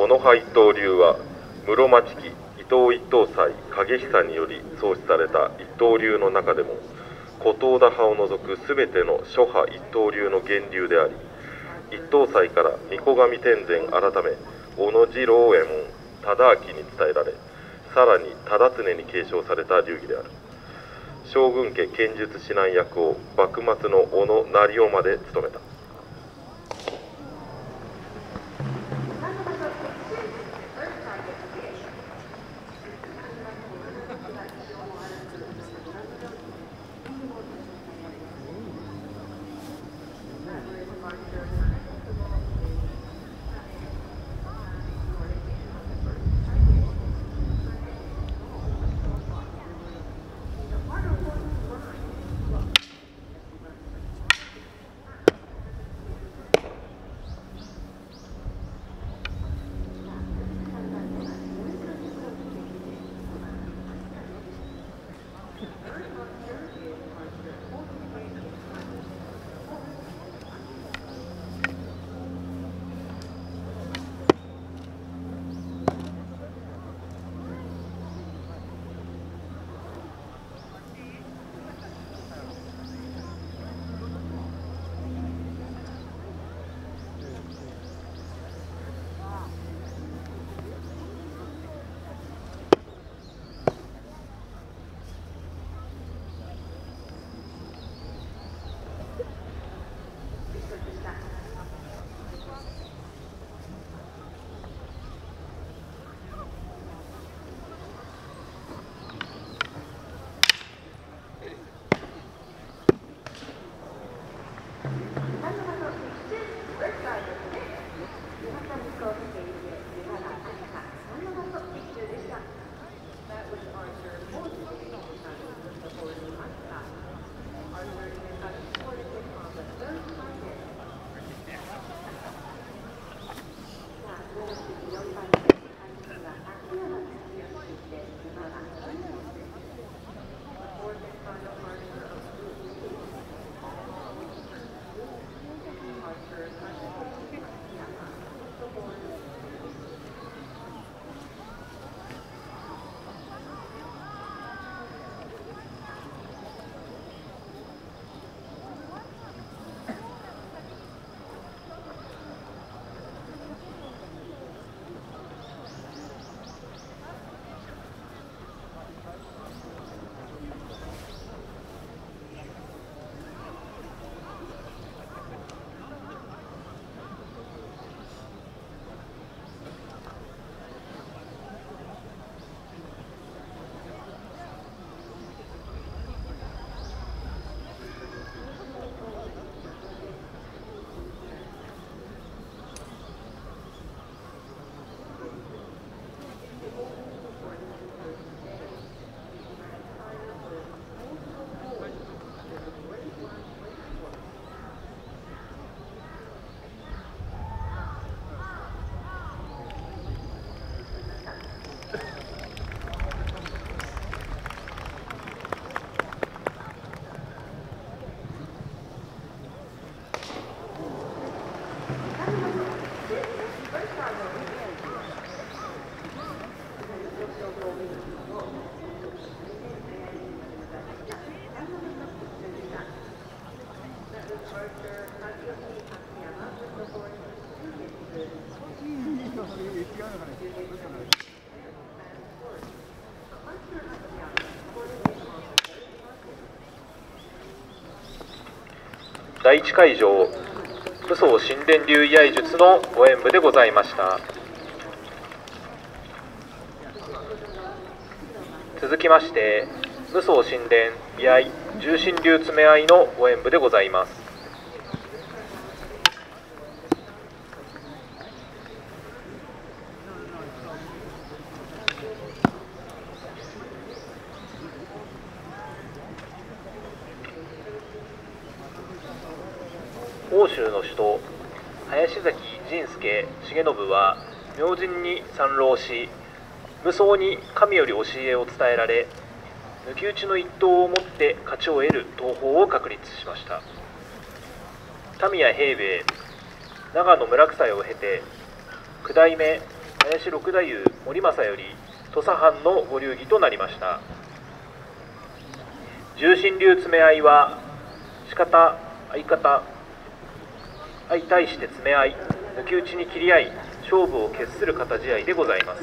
この派一刀流は室町期伊藤一刀斎景久により創始された一刀流の中でも古東田派を除くすべての諸派一刀流の源流であり、一刀斎から御子上天然改め小野次郎右衛門忠明に伝えられ、さらに忠常に継承された流儀である。将軍家剣術指南役を幕末の小野成夫まで務めた。 第一会場、武装神殿流居合術のご演舞でございました。続きまして、武装神殿居合重心流詰め合いのご演舞でございます。欧州の首都林崎仁助重信は明神に参籠し、無双に神より教えを伝えられ、抜き打ちの一刀をもって勝ちを得る刀法を確立しました。民谷平兵衛長野村草を経て九代目林六太夫森政より土佐藩のご流儀となりました。重心流詰め合いは仕方、相方、相対して詰め合い、抜き打ちに切り合い、勝負を決する形合いでございます。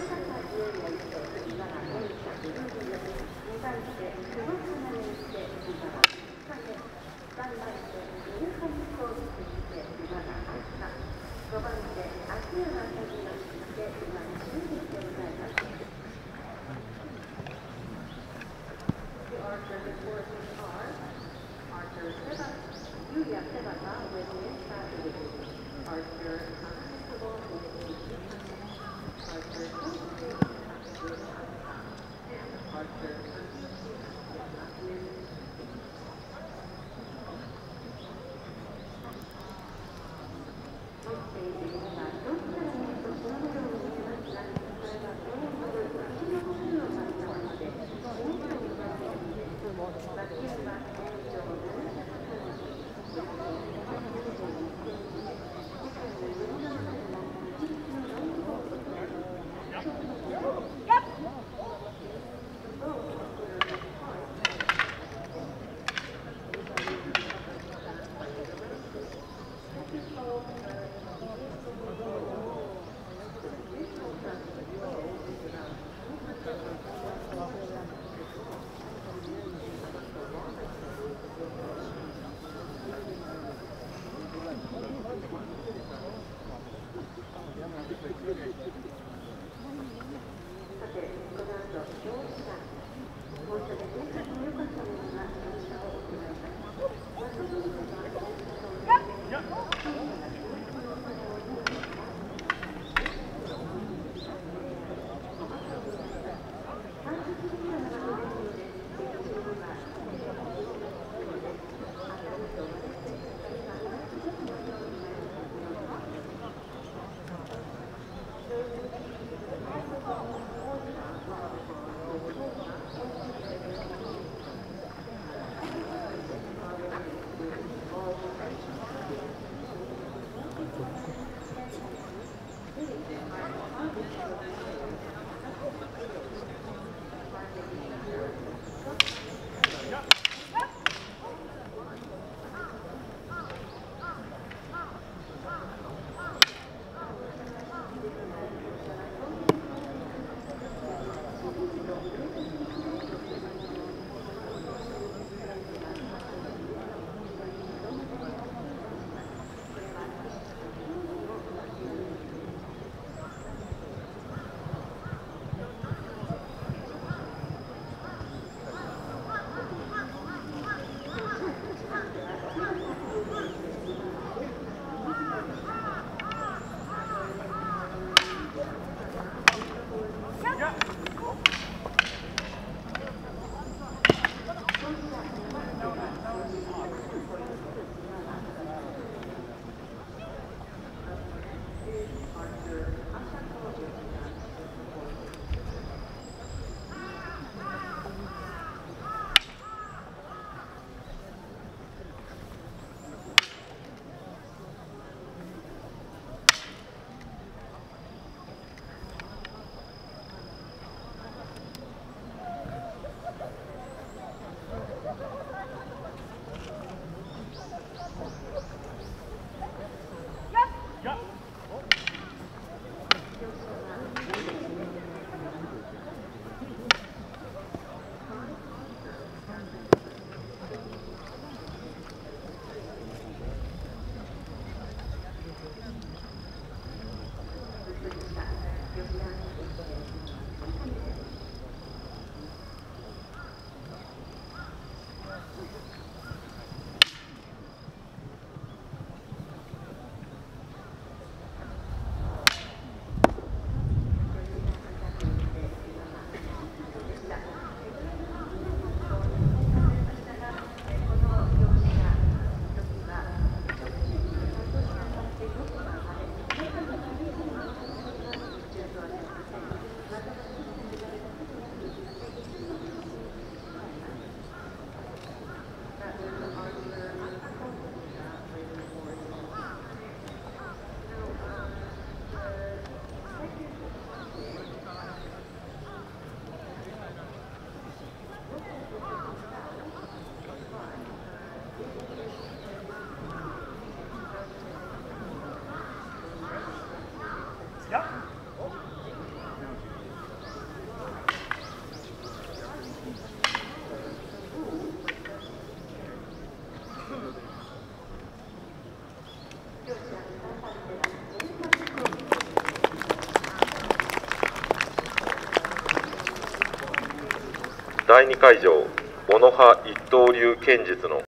第2会場、小野派一刀流剣術の